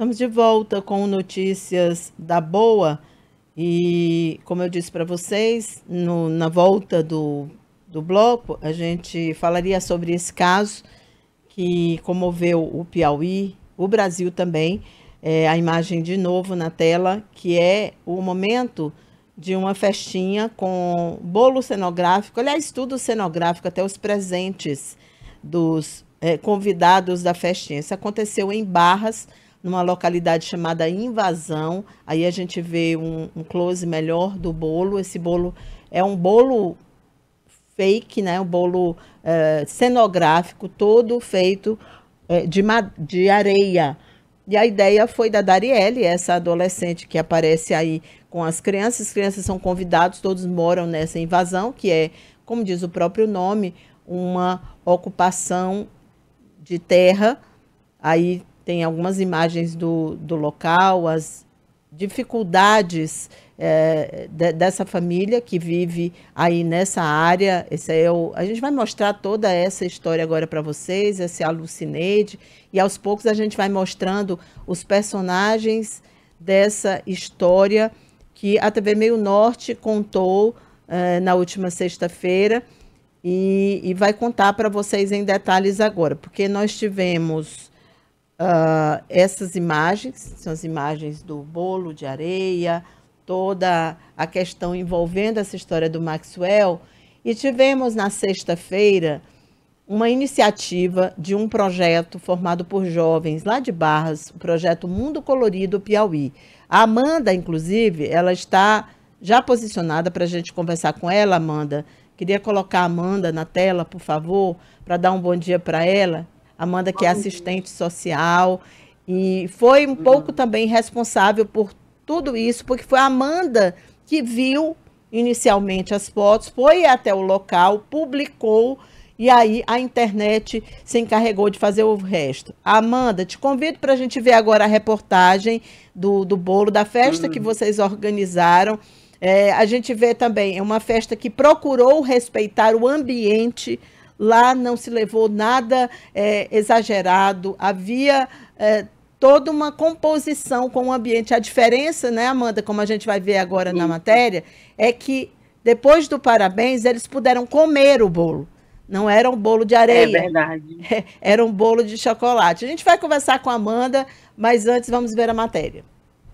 Estamos de volta com notícias da boa e, como eu disse para vocês, na volta do bloco, a gente falaria sobre esse caso que comoveu o Piauí, o Brasil também. A imagem de novo na tela, que é o momento de uma festinha com bolo cenográfico, aliás, tudo cenográfico, até os presentes dos convidados da festinha. Isso aconteceu em Barras, numa localidade chamada Invasão. Aí a gente vê um close melhor do bolo. Esse bolo é um bolo fake, né? Um bolo cenográfico, todo feito de areia. E a ideia foi da Darielle, essa adolescente que aparece aí com as crianças. As crianças são convidados, todos moram nessa invasão, que é, como diz o próprio nome, uma ocupação de terra. Aí tem algumas imagens do local, as dificuldades dessa família que vive aí nessa área. A gente vai mostrar toda essa história agora para vocês, esse Alucineide, e aos poucos a gente vai mostrando os personagens dessa história que a TV Meio Norte contou na última sexta-feira e vai contar para vocês em detalhes agora, porque nós tivemos essas imagens, são as imagens do bolo de areia, toda a questão envolvendo essa história do Maxwell, e tivemos na sexta-feira uma iniciativa de um projeto formado por jovens lá de Barras, o projeto Mundo Colorido Piauí. A Amanda, inclusive, ela está já posicionada para a gente conversar com ela. Amanda, queria colocar a Amanda na tela, por favor, para dar um bom dia para ela. Amanda, que é assistente social e foi um pouco também responsável por tudo isso, porque foi a Amanda que viu inicialmente as fotos, foi até o local, publicou, e aí a internet se encarregou de fazer o resto. Amanda, te convido para a gente ver agora a reportagem do bolo, da festa que vocês organizaram. A gente vê também, é uma festa que procurou respeitar o ambiente. Lá não se levou nada exagerado, havia toda uma composição com o ambiente. A diferença, né, Amanda, como a gente vai ver agora na matéria, é que depois do parabéns eles puderam comer o bolo. Não era um bolo de areia. É verdade. Era um bolo de chocolate. A gente vai conversar com a Amanda, mas antes vamos ver a matéria.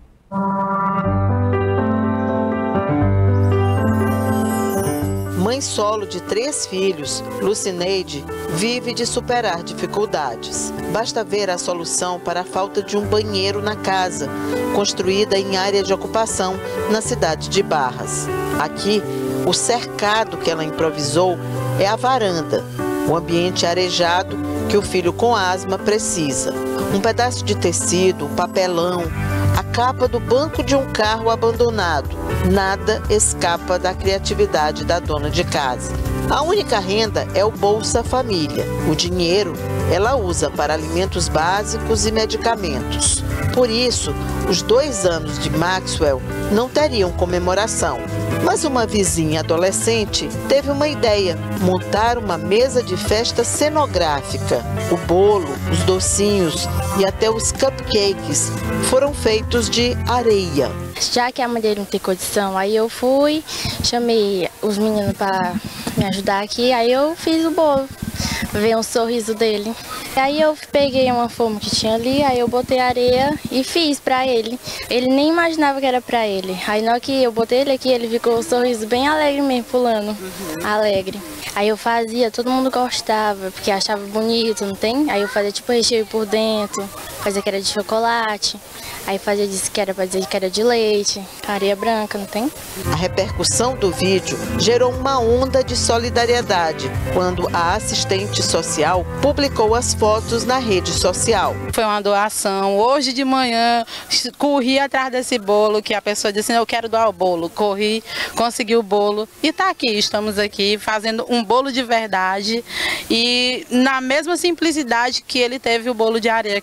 Mãe solo de 3 filhos, Lucineide vive de superar dificuldades. Basta ver a solução para a falta de um banheiro na casa, construída em área de ocupação na cidade de Barras. Aqui, o cercado que ela improvisou é a varanda, o ambiente arejado que o filho com asma precisa. Um pedaço de tecido, um papelão, a capa do banco de um carro abandonado. Nada escapa da criatividade da dona de casa. A única renda é o Bolsa Família. O dinheiro ela usa para alimentos básicos e medicamentos. Por isso, os 2 anos de Maxwell não teriam comemoração. Mas uma vizinha adolescente teve uma ideia: montar uma mesa de festa cenográfica. O bolo, os docinhos e até os cupcakes foram feitos de areia. Já que a mãe dele não tem condição, aí eu fui, chamei os meninos para me ajudar aqui, aí eu fiz o bolo, ver um sorriso dele. Aí eu peguei uma forma que tinha ali, aí eu botei areia e fiz pra ele. Ele nem imaginava que era pra ele. Aí na hora que eu botei ele aqui, ele ficou um sorriso bem alegre mesmo, pulando, alegre. Aí eu fazia, todo mundo gostava, porque achava bonito, não tem? Aí eu fazia tipo recheio por dentro, fazia que era de chocolate. Aí fazia disso que era para dizer que era de leite, areia branca, não tem? A repercussão do vídeo gerou uma onda de solidariedade quando a assistente social publicou as fotos na rede social. Foi uma doação. Hoje de manhã, corri atrás desse bolo, que a pessoa disse, eu quero doar o bolo. Corri, consegui o bolo e tá aqui, estamos aqui fazendo um bolo de verdade e na mesma simplicidade que ele teve o bolo de areia, que foi cheio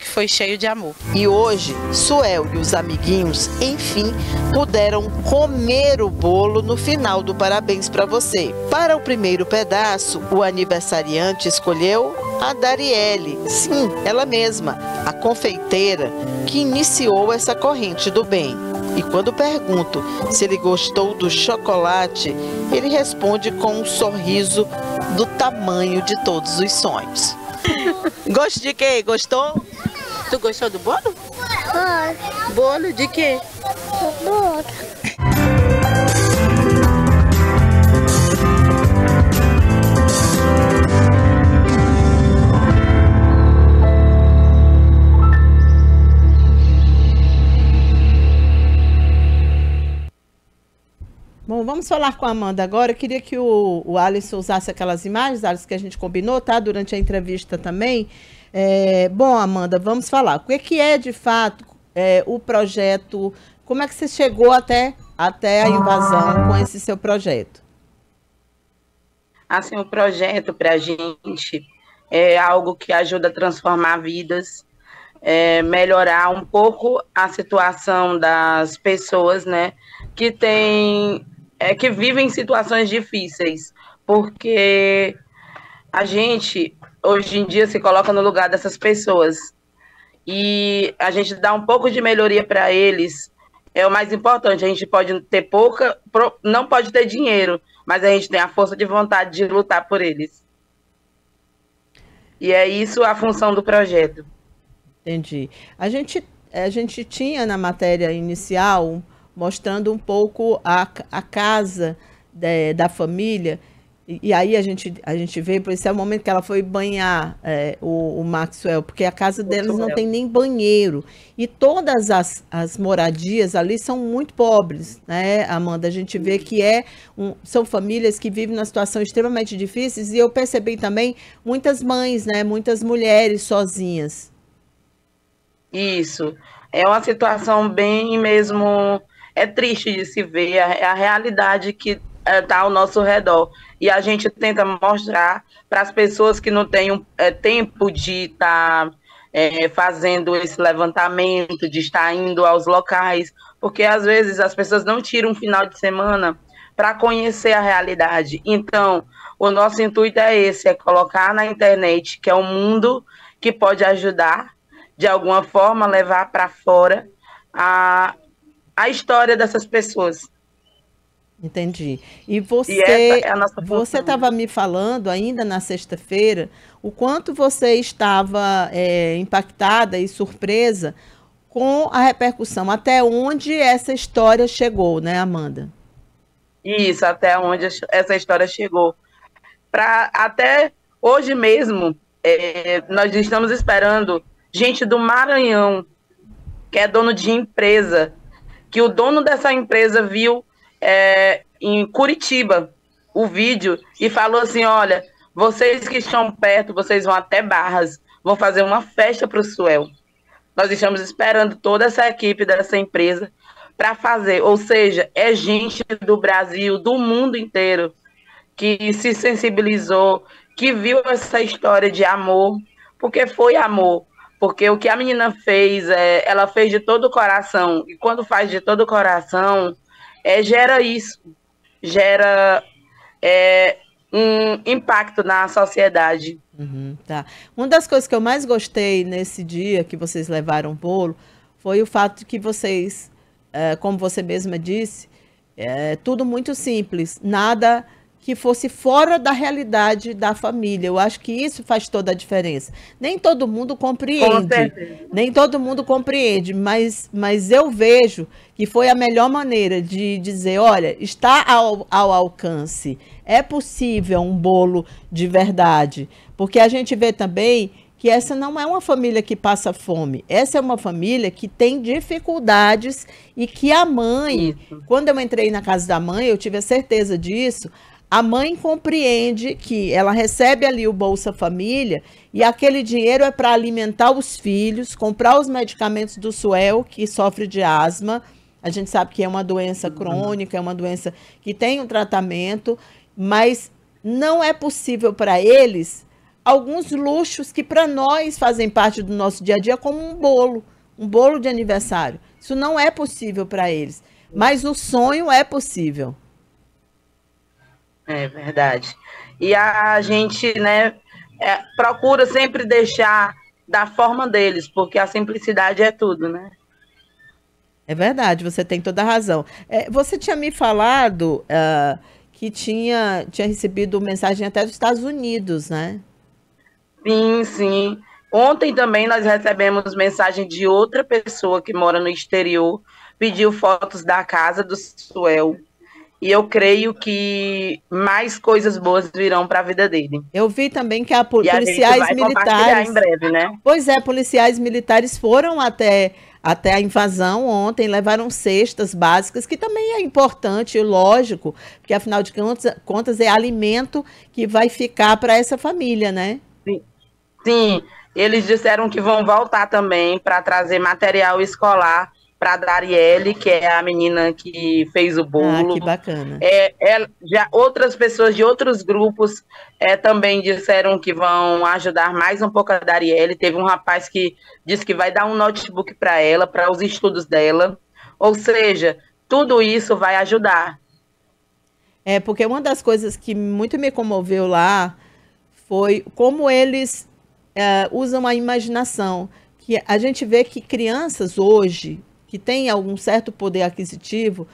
cheio de amor. E hoje, Suel e os amiguinhos, enfim, puderam comer o bolo no final do Parabéns para Você. Para o primeiro pedaço, o aniversariante escolheu a Darielle, sim, ela mesma, a confeiteira que iniciou essa corrente do bem. E quando pergunto se ele gostou do chocolate, ele responde com um sorriso do tamanho de todos os sonhos. Gosto de quê? Gostou? Tu gostou do bolo? Foi. Bolo de quê? Bolo. Bom, vamos falar com a Amanda agora. Eu queria que o Alisson usasse aquelas imagens, Alisson, que a gente combinou, tá? Durante a entrevista também. Bom, Amanda, vamos falar. O que é, de fato, o projeto? Como é que você chegou até a invasão com esse seu projeto? Assim, o projeto para a gente é algo que ajuda a transformar vidas, melhorar um pouco a situação das pessoas, né, que que vivem situações difíceis, porque a gente, hoje em dia, se coloca no lugar dessas pessoas e a gente dá um pouco de melhoria para eles, é o mais importante. A gente pode ter não pode ter dinheiro, mas a gente tem a força de vontade de lutar por eles. E é isso a função do projeto. Entendi. A gente tinha na matéria inicial mostrando um pouco a casa da família, e aí a gente vê, por isso é o momento que ela foi banhar o Maxwell, porque a casa deles não tem nem banheiro, e todas as moradias ali são muito pobres, né, Amanda? A gente vê que são famílias que vivem numa situação extremamente difícil, e eu percebi também muitas mães, né, muitas mulheres sozinhas. Isso, é uma situação bem mesmo, é triste de se ver, é a realidade que está ao nosso redor. E a gente tenta mostrar para as pessoas que não têm tempo de estar fazendo esse levantamento, de estar indo aos locais, porque às vezes as pessoas não tiram um final de semana para conhecer a realidade. Então, o nosso intuito é esse, é colocar na internet, que é um mundo que pode ajudar, de alguma forma, levar para fora a história dessas pessoas. Entendi. E você essa é a nossa função. Você estava me falando ainda na sexta-feira o quanto você estava impactada e surpresa com a repercussão, até onde essa história chegou, né, Amanda? Isso, até onde essa história chegou. Até hoje mesmo, nós estamos esperando gente do Maranhão, que é dono de empresa, que o dono dessa empresa viu em Curitiba o vídeo e falou assim: olha, vocês que estão perto, vocês vão até Barras, vão fazer uma festa para o Suel. Nós estamos esperando toda essa equipe dessa empresa para fazer, ou seja, é gente do Brasil, do mundo inteiro, que se sensibilizou, que viu essa história de amor, porque foi amor. Porque o que a menina fez, ela fez de todo o coração. E quando faz de todo o coração, gera isso. Gera um impacto na sociedade. Tá. Uma das coisas que eu mais gostei nesse dia que vocês levaram o bolo foi o fato de que vocês, como você mesma disse, tudo muito simples. Nada que fosse fora da realidade da família. Eu acho que isso faz toda a diferença. Nem todo mundo compreende, mas eu vejo que foi a melhor maneira de dizer, olha, está ao alcance, é possível um bolo de verdade, porque a gente vê também que essa não é uma família que passa fome, essa é uma família que tem dificuldades e que a mãe, quando eu entrei na casa da mãe, eu tive a certeza disso. A mãe compreende que ela recebe ali o Bolsa Família e aquele dinheiro é para alimentar os filhos, comprar os medicamentos do Suel, que sofre de asma. A gente sabe que é uma doença crônica, é uma doença que tem um tratamento, mas não é possível para eles alguns luxos que para nós fazem parte do nosso dia a dia, como um bolo de aniversário. Isso não é possível para eles, mas o sonho é possível. É verdade. E a gente, né, procura sempre deixar da forma deles, porque a simplicidade é tudo, né? É verdade, você tem toda a razão. Você tinha me falado que tinha recebido mensagem até dos Estados Unidos, né? Sim, sim. Ontem também nós recebemos mensagem de outra pessoa que mora no exterior, pediu fotos da casa do Suel. E eu creio que mais coisas boas virão para a vida dele. Eu vi também que E a gente vai compartilhar em breve, né? Pois é, policiais militares foram até a invasão ontem, levaram cestas básicas, que também é importante, lógico, porque afinal de contas é alimento que vai ficar para essa família, né? Sim, eles disseram que vão voltar também para trazer material escolar para a Darielle, que é a menina que fez o bolo. Ah, que bacana. Já outras pessoas de outros grupos também disseram que vão ajudar mais um pouco a Darielle. Teve um rapaz que disse que vai dar um notebook para ela, para os estudos dela. Ou seja, tudo isso vai ajudar. Porque uma das coisas que muito me comoveu lá foi como eles usam a imaginação. Que a gente vê que crianças hoje, que têm algum certo poder aquisitivo,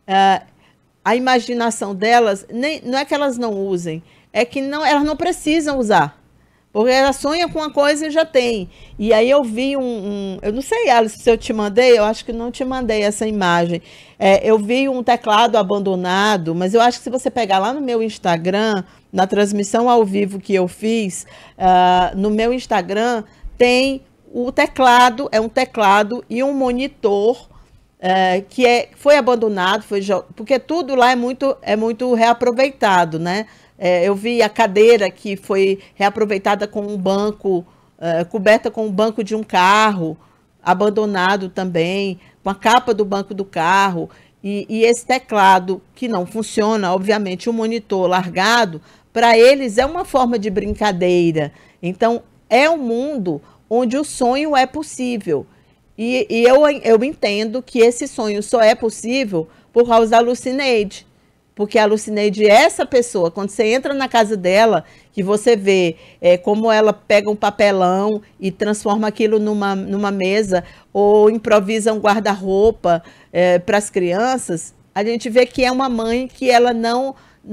a imaginação delas, não é que elas não usem, é que elas não precisam usar. Porque ela sonha com uma coisa e já tem. E aí eu vi eu não sei, Alice, se eu te mandei, eu acho que não te mandei essa imagem. Eu vi um teclado abandonado, mas eu acho que se você pegar lá no meu Instagram, na transmissão ao vivo que eu fiz, no meu Instagram, tem o teclado, é um teclado e um monitor que foi abandonado, porque tudo lá é muito reaproveitado, né? Eu vi a cadeira que foi reaproveitada com um banco, coberta com o banco de um carro, abandonado também, com a capa do banco do carro, e esse teclado que não funciona, obviamente, o monitor largado, para eles é uma forma de brincadeira. Então, é um mundo onde o sonho é possível. E eu entendo que esse sonho só é possível por causa da Lucineide. Porque a Lucineide é essa pessoa, quando você entra na casa dela, que você vê como ela pega um papelão e transforma aquilo numa mesa, ou improvisa um guarda-roupa para as crianças, a gente vê que é uma mãe que ela não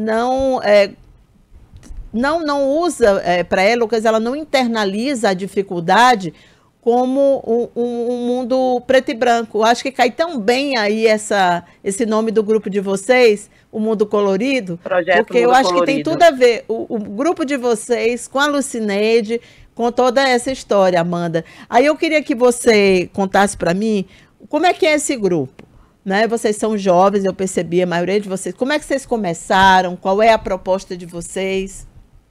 usa para ela, ela não internaliza a dificuldade como um mundo preto e branco. Eu acho que cai tão bem aí esse nome do grupo de vocês, o Mundo Colorido, porque eu acho que tem tudo a ver o grupo de vocês com a Lucineide, com toda essa história, Amanda. Aí eu queria que você contasse para mim como é que é esse grupo, né? Vocês são jovens, eu percebi, a maioria de vocês. Como é que vocês começaram? Qual é a proposta de vocês?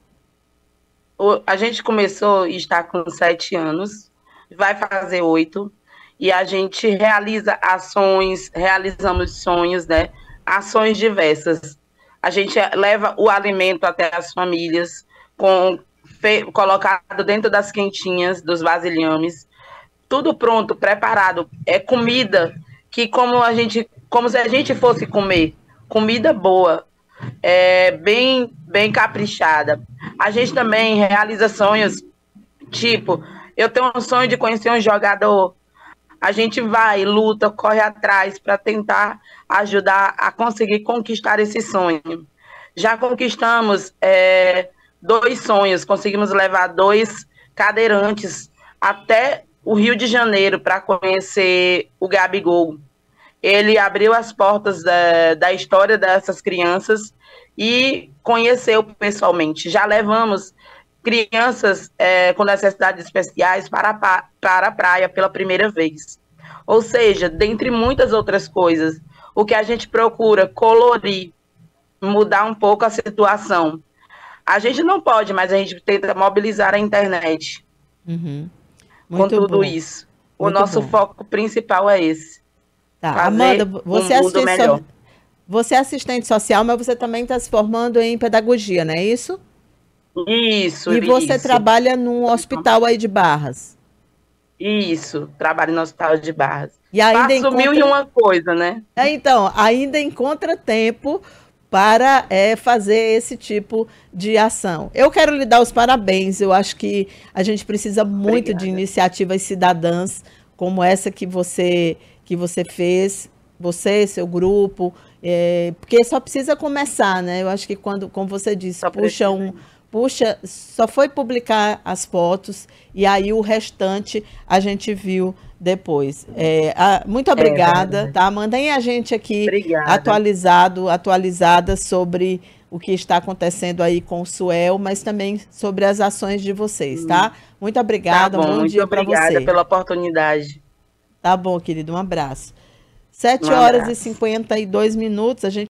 A gente começou e está com 7 anos, vai fazer 8, e a gente realiza realizamos sonhos, né? Ações diversas. A gente leva o alimento até as famílias, colocado dentro das quentinhas, dos vasilhames, tudo pronto, preparado. É comida que como se a gente fosse comer, comida boa, bem caprichada. A gente também realiza sonhos, tipo, eu tenho um sonho de conhecer um jogador. A gente vai, luta, corre atrás para tentar ajudar a conseguir conquistar esse sonho. Já conquistamos 2 sonhos, conseguimos levar 2 cadeirantes até o Rio de Janeiro para conhecer o Gabigol. Ele abriu as portas da história dessas crianças e conheceu pessoalmente. Já levamos crianças com necessidades especiais para a praia pela primeira vez. Ou seja, dentre muitas outras coisas, o que a gente procura colorir, mudar um pouco a situação. A gente não pode, mas a gente tenta mobilizar a internet com tudo isso. O nosso foco principal é esse. Tá. Amanda, você é assistente social, mas você também está se formando em pedagogia, não é isso? Isso, E você isso. trabalha num hospital aí de Barras. Isso, trabalho no Hospital de Barras. E ainda Faço mil e uma coisa, né? Então, ainda encontra tempo para fazer esse tipo de ação. Eu quero lhe dar os parabéns. Eu acho que a gente precisa muito de iniciativas cidadãs como essa que você fez, você, seu grupo, porque só precisa começar, né? Eu acho que quando, como você disse, só foi publicar as fotos e aí o restante a gente viu depois. Muito obrigada, tá? Mandem a gente aqui atualizada sobre o que está acontecendo aí com o Suel, mas também sobre as ações de vocês, tá? Muito obrigada, tá bom, um bom dia para você. Obrigada pela oportunidade. Tá bom, querido, um abraço. 7 horas e 52 minutos, a gente